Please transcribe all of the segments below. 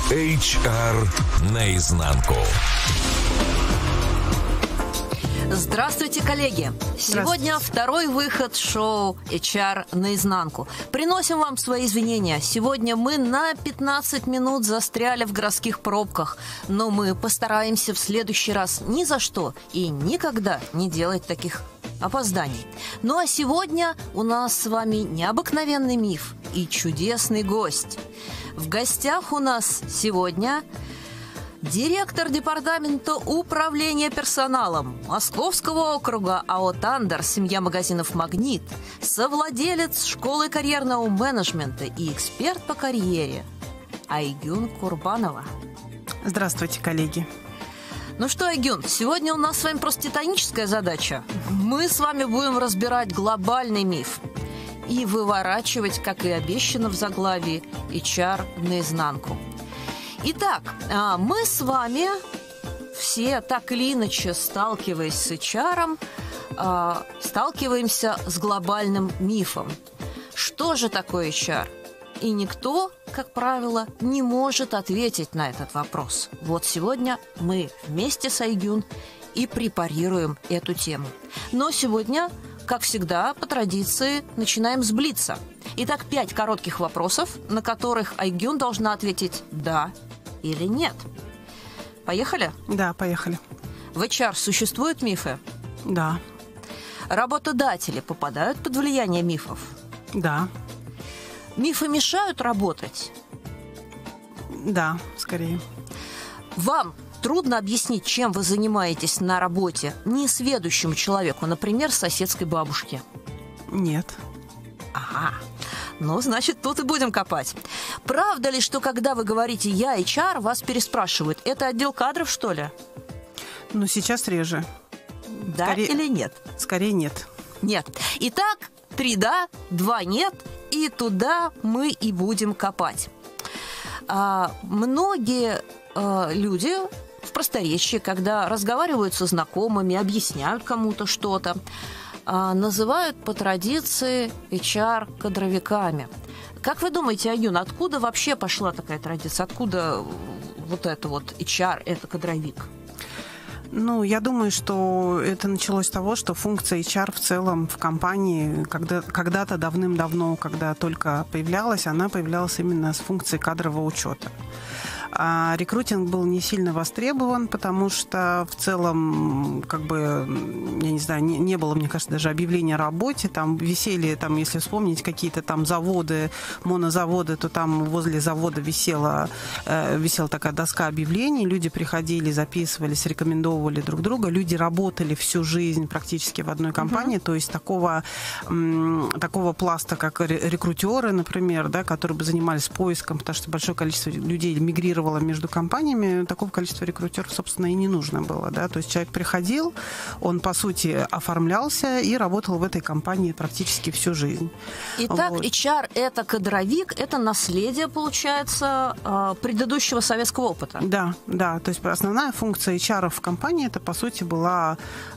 HR наизнанку. Здравствуйте, коллеги! Сегодня второй выход шоу HR наизнанку. Приносим вам свои извинения. Сегодня мы на 15 минут застряли в городских пробках, но мы постараемся в следующий раз ни за что и никогда не делать таких опозданий. Ну а сегодня у нас с вами необыкновенный миф и чудесный гость. В гостях у нас сегодня директор департамента управления персоналом Московского округа АО «Тандер», семья магазинов «Магнит», совладелец школы карьерного менеджмента и эксперт по карьере Айгюн Курбанова. Здравствуйте, коллеги. Ну что, Айгюн, сегодня у нас с вами просто титаническая задача. Мы с вами будем разбирать глобальный миф и выворачивать, как и обещано в заглавии, HR наизнанку. Итак, мы с вами все, так или иначе, сталкиваясь с HR, сталкиваемся с глобальным мифом. Что же такое HR? И никто, как правило, не может ответить на этот вопрос. Вот сегодня мы вместе с Айгюн и препарируем эту тему. Но сегодня, как всегда, по традиции, начинаем с блица. Итак, 5 коротких вопросов, на которых Айгюн должна ответить «да» или «нет». Поехали? Да, поехали. В HR существуют мифы? Да. Работодатели попадают под влияние мифов? Да. Мифы мешают работать? Да, скорее. Вам трудно объяснить, чем вы занимаетесь на работе несведущему человеку, например, соседской бабушке? Нет. Ага. Ну, значит, тут и будем копать. Правда ли, что когда вы говорите «я HR», вас переспрашивают: это отдел кадров, что ли? Ну, сейчас реже. Да Скорее... или нет? Скорее нет. Нет. Итак, 3 «да», 2 «нет», и туда мы и будем копать. Многие люди в просторечии, когда разговаривают со знакомыми, объясняют кому-то что-то, называют по традиции HR кадровиками. Как вы думаете, Айгюн, откуда вообще пошла такая традиция? Откуда вот это вот HR, это кадровик? Ну, я думаю, что это началось с того, что функция HR в целом в компании когда-то давным-давно, когда только появлялась, она появлялась именно с функцией кадрового учета. А рекрутинг был не сильно востребован, потому что в целом, как бы, я не знаю, не было, мне кажется, даже объявления о работе. Там висели, там, если вспомнить, какие-то там заводы, монозаводы, то там возле завода висела такая доска объявлений. Люди приходили, записывались, рекомендовывали друг друга. Люди работали всю жизнь практически в одной компании. То есть такого пласта, как рекрутеры, например, да, которые бы занимались поиском, потому что большое количество людей мигрировало между компаниями, такого количества рекрутеров, собственно, и не нужно было. Да? То есть человек приходил, он, по сути, оформлялся и работал в этой компании практически всю жизнь. Итак, вот. HR – это кадровик, это наследие, получается, предыдущего советского опыта. Да, да. То есть основная функция HR в компании, это, по сути, была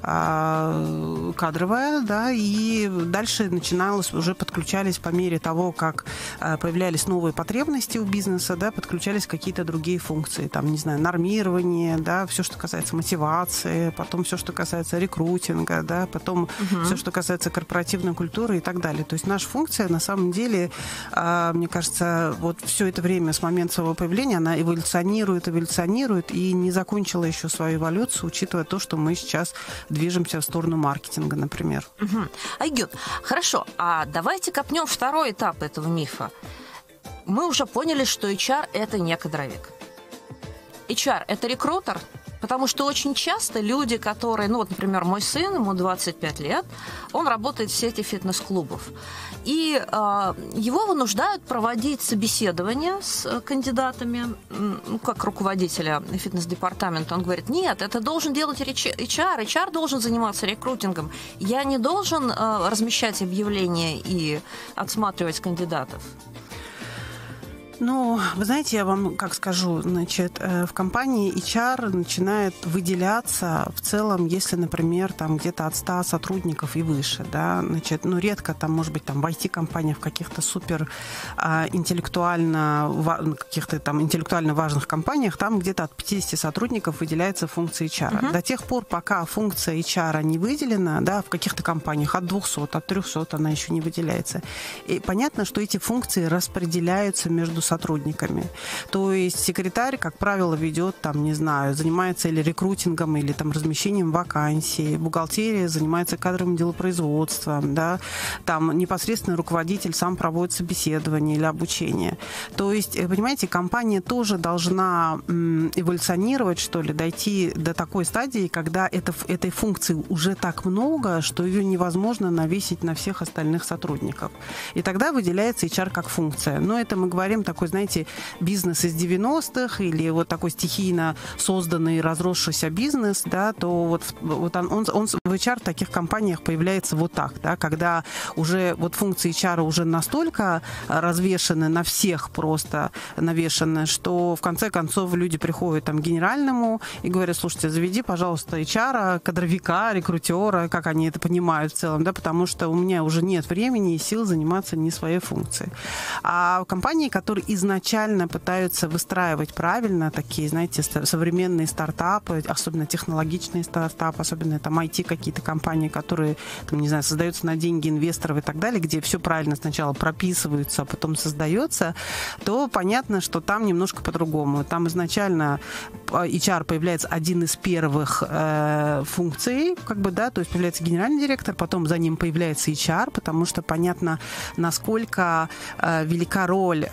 кадровая, да, и дальше начиналось, уже подключались по мере того, как появлялись новые потребности у бизнеса, да, подключались какие-то другие функции, там, не знаю, нормирование, да, все, что касается мотивации, потом все, что касается рекрутинга, да, потом все, что касается корпоративной культуры и так далее. То есть наша функция, на самом деле, мне кажется, вот все это время с момента своего появления она эволюционирует и не закончила еще свою эволюцию, учитывая то, что мы сейчас движемся в сторону маркетинга, например. Айгюн, хорошо, а давайте копнем второй этап этого мифа. Мы уже поняли, что HR – это не кадровик. HR – это рекрутер, потому что очень часто люди, которые... Ну, вот, например, мой сын, ему 25 лет, он работает в сети фитнес-клубов. И его вынуждают проводить собеседования с кандидатами, ну, как руководителя фитнес-департамента. Он говорит: нет, это должен делать HR. HR должен заниматься рекрутингом. Я не должен размещать объявления и отсматривать кандидатов. Ну, вы знаете, я вам как скажу, значит, в компании HR начинает выделяться в целом, если, например, там где-то от 100 сотрудников и выше, да, значит, ну, редко там, может быть, там в IT-компаниях, в каких-то супер интеллектуально важных компаниях, там где-то от 50 сотрудников выделяется функция HR. До тех пор, пока функция HR не выделена, да, в каких-то компаниях от 200, от 300 она еще не выделяется. И понятно, что эти функции распределяются между сотрудниками. То есть секретарь, как правило, ведет, там, не знаю, занимается или рекрутингом, или там размещением вакансий. Бухгалтерия занимается кадровым делопроизводством, да. Там непосредственно руководитель сам проводит собеседование или обучение. То есть, понимаете, компания тоже должна эволюционировать, что ли, дойти до такой стадии, когда этой функции уже так много, что ее невозможно навесить на всех остальных сотрудников. И тогда выделяется HR как функция. Но это мы говорим такой, знаете, бизнес из 90-х или вот такой стихийно созданный, разросшийся бизнес, да, то вот он в HR в таких компаниях появляется вот так, да, когда уже вот функции HR уже настолько развешаны на всех, просто навешаны, что в конце концов люди приходят там к генеральному и говорят: слушайте, заведи, пожалуйста, HR, кадровика, рекрутера, как они это понимают в целом, да, потому что у меня уже нет времени и сил заниматься не своей функцией. А компании, которые изначально пытаются выстраивать правильно такие, знаете, современные стартапы, особенно технологичные стартапы, особенно там IT какие-то компании, которые, там, не знаю, создаются на деньги инвесторов и так далее, где все правильно сначала прописываются, а потом создается, то понятно, что там немножко по-другому. Там изначально HR появляется один из первых функций, как бы, да, то есть появляется генеральный директор, потом за ним появляется HR, потому что понятно, насколько велика роль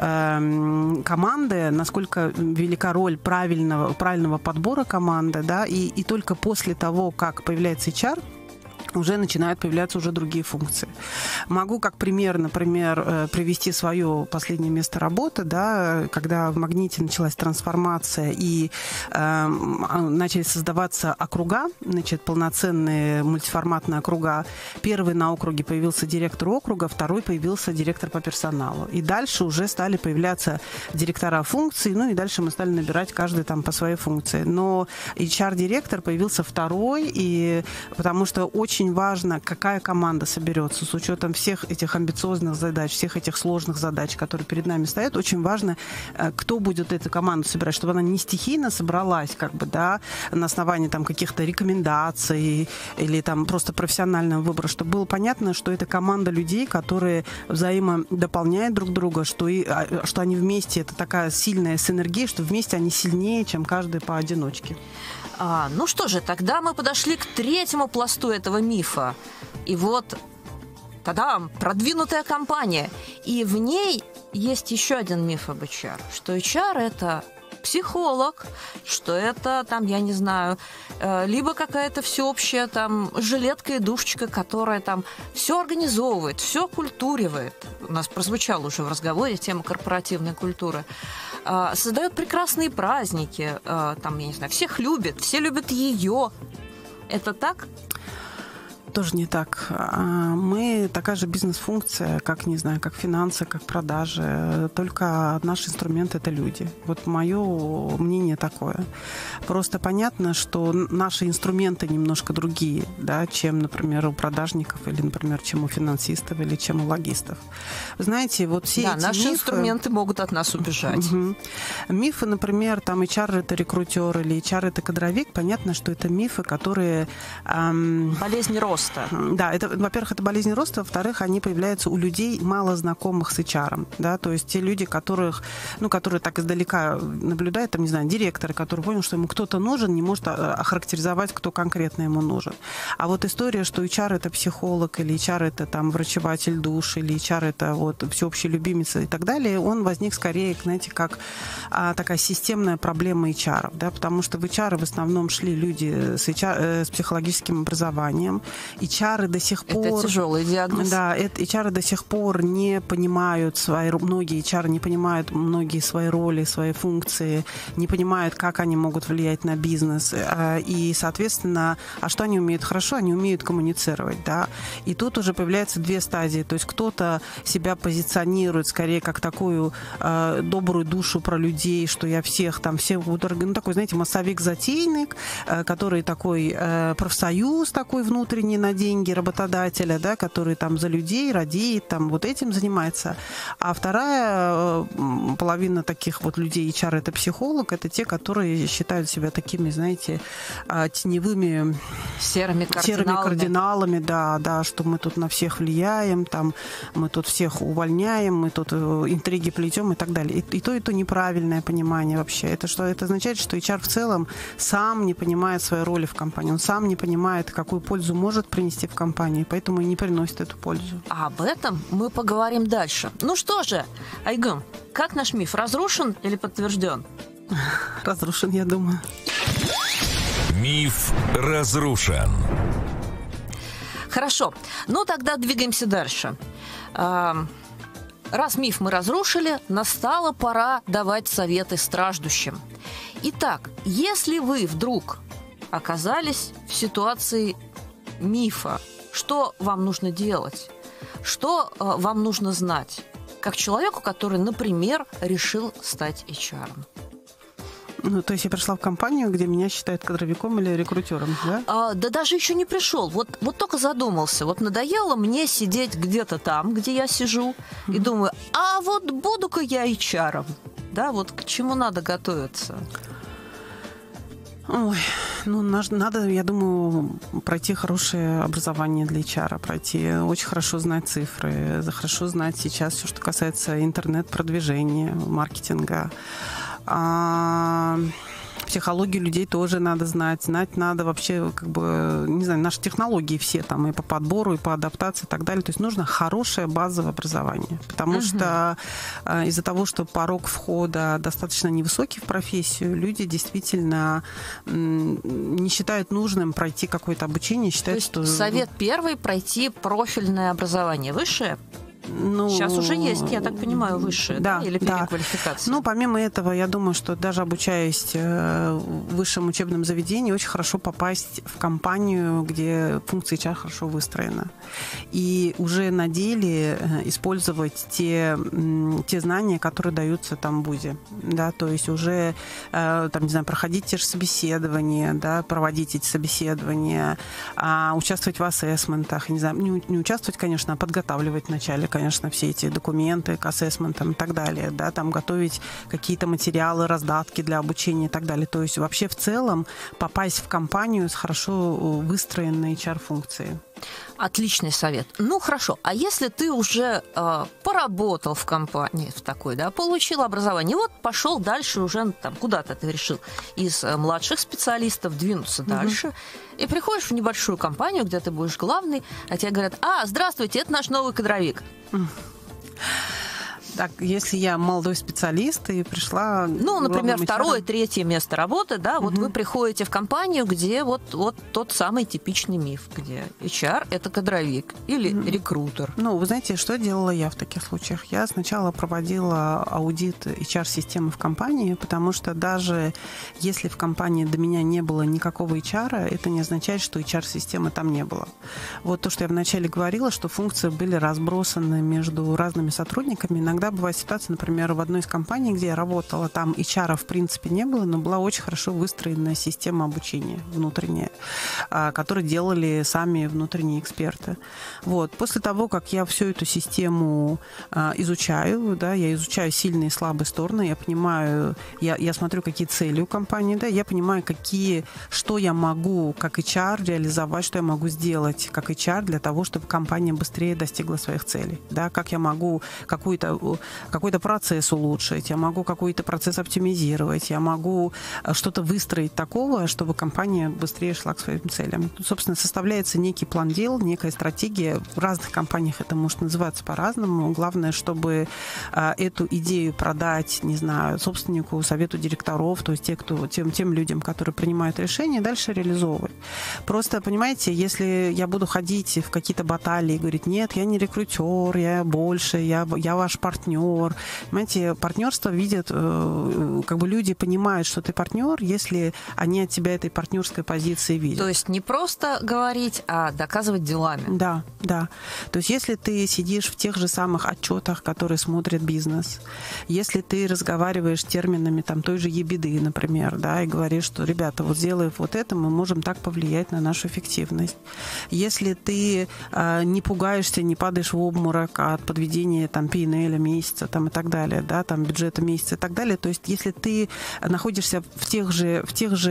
команды, насколько велика роль правильного подбора команды, да, и только после того, как появляется HR, уже начинают появляться уже другие функции. Могу как пример, например, привести свое последнее место работы, да, когда в «Магните» началась трансформация и начали создаваться округа, значит, полноценные мультиформатные округа. Первый на округе появился директор округа, второй появился директор по персоналу. И дальше уже стали появляться директора функций, ну и дальше мы стали набирать каждый там по своей функции. Но HR-директор появился второй, и потому что очень важно, какая команда соберется с учетом всех этих амбициозных задач, всех этих сложных задач, которые перед нами стоят. Очень важно, кто будет эту команду собирать, чтобы она не стихийно собралась, как бы, да, на основании там каких-то рекомендаций или там просто профессионального выбора, чтобы было понятно, что это команда людей, которые взаимодополняют друг друга, что они вместе, это такая сильная синергия, что вместе они сильнее, чем каждый поодиночке. Ну что же, тогда мы подошли к третьему пласту этого мифа. И вот, тадам, продвинутая компания. И в ней есть еще один миф об HR, что HR – это психолог, что это, там, я не знаю, либо какая-то всеобщая там жилетка и душечка, которая там все организовывает, все культуривает. У нас прозвучала уже в разговоре тема корпоративной культуры. Создает прекрасные праздники, там, я не знаю, всех любит, все любят ее. Это так? Тоже не так. Мы такая же бизнес-функция, как, не знаю, как финансы, как продажи. Только наш инструмент – это люди. Вот мое мнение такое. Просто понятно, что наши инструменты немножко другие, да, чем, например, у продажников или, например, чем у финансистов или чем у логистов. Вы знаете, вот все эти наши мифы... инструменты могут от нас убежать. Мифы, например, там HR – это рекрутер или HR – это кадровик. Понятно, что это мифы, которые... Болезнь роста. Да, это, во-первых, это болезнь роста, во-вторых, они появляются у людей, мало знакомых с HR. Да, то есть те люди, которые так издалека наблюдают, там, не знаю, директоры, который понял, что ему кто-то нужен, не может охарактеризовать, кто конкретно ему нужен. А вот история, что HR – это психолог, или HR – это там врачеватель душ, или HR – это вот всеобщий любимец и так далее, он возник скорее, знаете, как такая системная проблема HR, да, потому что в HR в основном шли люди с психологическим образованием, HR до сих пор... Это тяжелый диагноз. Да, HR до сих пор не понимают многие HR не понимают многие свои роли, свои функции, не понимают, как они могут влиять на бизнес. И, соответственно, что они умеют хорошо? Они умеют коммуницировать, да. И тут уже появляются две стадии. То есть кто-то себя позиционирует скорее как такую добрую душу про людей, что я всех там, ну, такой, знаете, массовик-затейник, который такой профсоюз такой внутренний на деньги работодателя, да, который там за людей радеет, там вот этим занимается. А вторая половина таких вот людей HR — это психолог, это те, которые считают себя такими, знаете, теневыми серыми кардиналами, да, что мы тут на всех влияем, там, мы тут всех увольняем, мы тут интриги плетем и так далее. И то неправильное понимание вообще. Это что? Это означает, что HR в целом сам не понимает своей роли в компании, он сам не понимает, какую пользу может принести в компании, поэтому и не приносит эту пользу. А об этом мы поговорим дальше. Ну что же, Айгүн, как наш миф, разрушен или подтвержден? Разрушен, я думаю. Миф разрушен. Хорошо, ну тогда двигаемся дальше. Раз миф мы разрушили, настала пора давать советы страждущим. Итак, если вы вдруг оказались в ситуации мифа, что вам нужно делать? Что вам нужно знать? Как человеку, который, например, решил стать HR. Ну, то есть я пришла в компанию, где меня считают кадровиком или рекрутером, да? Да даже еще не пришел. Вот только задумался. Вот надоело мне сидеть где-то там, где я сижу, и думаю, а вот буду-ка я HR-ом. Да, вот к чему надо готовиться? Ой, ну, надо, я думаю, пройти хорошее образование для HR, пройти, очень хорошо знать цифры, хорошо знать сейчас все, что касается интернет-продвижения, маркетинга. Психологию людей тоже надо знать. Знать надо вообще, как бы, не знаю, наши технологии все там и по подбору, и по адаптации и так далее. То есть нужно хорошее базовое образование. Потому что из-за того, что порог входа достаточно невысокий в профессию, люди действительно не считают нужным пройти какое-то обучение. Считают, что совет первый — пройти профильное образование высшее? Ну, сейчас уже есть, я так понимаю, высшее, да, или переквалификация? Ну, помимо этого, я думаю, что даже обучаясь в высшем учебном заведении, очень хорошо попасть в компанию, где функция HR хорошо выстроена. И уже на деле использовать те знания, которые даются там в вузе. Да, то есть уже, там, не знаю, проходить те же собеседования, да, проводить эти собеседования, участвовать в ассессментах, не знаю, не участвовать, конечно, а подготавливать вначале, конечно, все эти документы к ассессментам и так далее, да, там готовить какие-то материалы, раздатки для обучения и так далее. То есть вообще в целом попасть в компанию с хорошо выстроенной HR-функцией. Отличный совет. Ну, хорошо. А если ты уже поработал в компании в такой, да, получил образование, вот пошел дальше уже там куда-то ты решил из младших специалистов двинуться дальше, и приходишь в небольшую компанию, где ты будешь главный, а тебе говорят: здравствуйте, это наш новый кадровик. Так, если я молодой специалист и пришла... Ну, например, второе, третье место работы, да, вот вы приходите в компанию, где вот тот самый типичный миф, где HR – это кадровик или рекрутер. Ну, вы знаете, что делала я в таких случаях? Я сначала проводила аудит HR-системы в компании, потому что даже если в компании до меня не было никакого HR, это не означает, что HR-системы там не было. Вот то, что я вначале говорила, что функции были разбросаны между разными сотрудниками. Иногда бывает ситуация, например, в одной из компаний, где я работала, там HR в принципе не было, но была очень хорошо выстроенная система обучения внутренняя, которую делали сами внутренние эксперты. Вот. После того, как я всю эту систему изучаю, да, я изучаю сильные и слабые стороны, я понимаю, я смотрю, какие цели у компании, да, я понимаю, что я могу как HR реализовать, что я могу сделать как HR для того, чтобы компания быстрее достигла своих целей, да, как я могу какую-то могу какой-то процесс улучшить, я могу какой-то процесс оптимизировать, я могу что-то выстроить такого, чтобы компания быстрее шла к своим целям. Тут, собственно, составляется некий план дел, некая стратегия. В разных компаниях это может называться по-разному. Главное, чтобы эту идею продать, не знаю, собственнику, совету директоров, то есть тем людям, которые принимают решения, дальше реализовывать. Просто, понимаете, если я буду ходить в какие-то баталии и говорить, нет, я не рекрутер, я больше, я ваш партнер. Понимаете, партнерство видят, как бы люди понимают, что ты партнер, если они от тебя этой партнерской позиции видят. То есть не просто говорить, а доказывать делами. Да, да. То есть если ты сидишь в тех же самых отчетах, которые смотрит бизнес, если ты разговариваешь терминами там, той же ебеды, например, да, и говоришь, что, ребята, вот сделав вот это, мы можем так повлиять на нашу эффективность. Если ты не пугаешься, не падаешь в обморок от подведения там, P&L месяца там, и так далее, да, там, бюджета месяца и так далее, то есть если ты находишься в тех же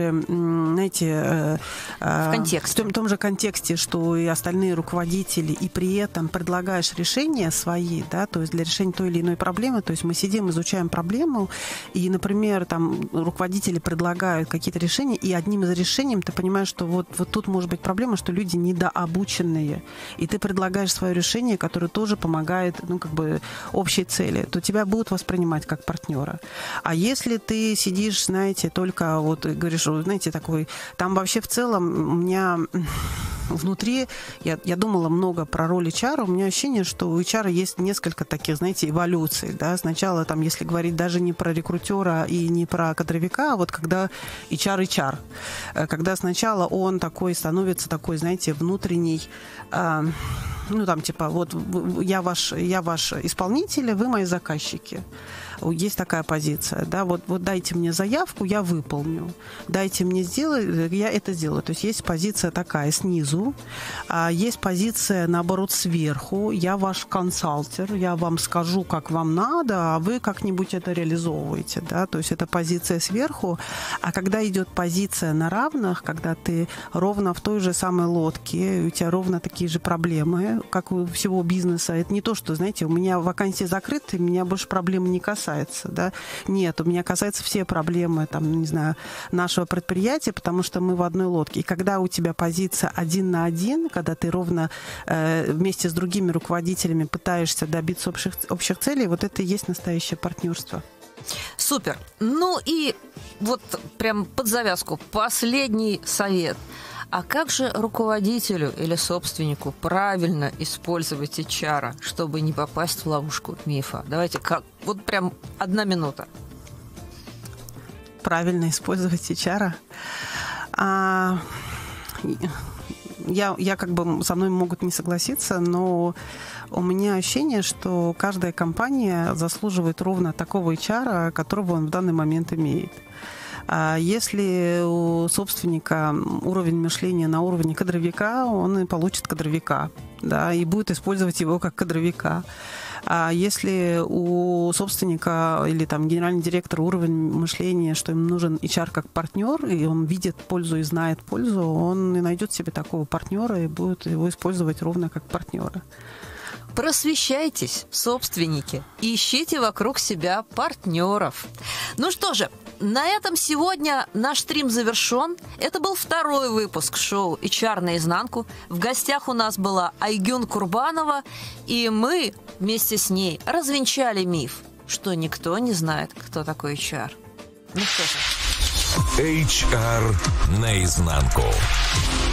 знаете, в том же контексте, что и остальные руководители, и при этом предлагаешь решения свои, да, то есть для решения той или иной проблемы, то есть мы сидим, изучаем проблему, и, например, там руководители предлагают какие-то решения, и одним из решений ты понимаешь, что вот тут может быть проблема, что люди недообученные, и ты предлагаешь свое решение, которое тоже помогает, как бы общей цели, то тебя будут воспринимать как партнера. А если ты сидишь, знаете, только вот говоришь, знаете, такой, там вообще в целом у меня внутри, я думала много про роль HR, у меня ощущение, что у HR есть несколько таких, знаете, эволюций, да, сначала там, если говорить даже не про рекрутера и не про кадровика, а вот когда HR, когда сначала он такой становится такой, знаете, внутренний, там типа, вот я ваш исполнитель, вы мои заказчики. Есть такая позиция, да, вот дайте мне заявку, я выполню, дайте мне сделать, я это сделаю. То есть есть позиция такая снизу, а есть позиция, наоборот, сверху, я ваш консалтер, я вам скажу, как вам надо, а вы как-нибудь это реализовываете, да, то есть это позиция сверху, а когда идет позиция на равных, когда ты ровно в той же самой лодке, у тебя ровно такие же проблемы, как у всего бизнеса, это не то, что, знаете, у меня вакансии закрыты, меня больше проблемы не касаются. Да? Нет, у меня касаются все проблемы там, не знаю, нашего предприятия, потому что мы в одной лодке. И когда у тебя позиция 1 на 1, когда ты ровно вместе с другими руководителями пытаешься добиться общих целей, вот это и есть настоящее партнерство. Супер. Ну и вот прям под завязку последний совет. А как же руководителю или собственнику правильно использовать HR, чтобы не попасть в ловушку мифа? Давайте, вот прям 1 минута. Правильно использовать HR? Я как бы со мной могут не согласиться, но у меня ощущение, что каждая компания заслуживает ровно такого HR, которого он в данный момент имеет. Если у собственника уровень мышления на уровне кадровика, он и получит кадровика, да, и будет использовать его как кадровика. А если у собственника или там генерального директора уровень мышления, что им нужен HR как партнер, и он видит пользу и знает пользу, он и найдет себе такого партнера и будет его использовать ровно как партнера. Просвещайтесь, собственники, ищите вокруг себя партнеров. Ну что же, на этом сегодня наш стрим завершен. Это был 2-й выпуск шоу HR наизнанку. В гостях у нас была Айгюн Курбанова, и мы вместе с ней развенчали миф, что никто не знает, кто такой HR. Ну что же. HR наизнанку.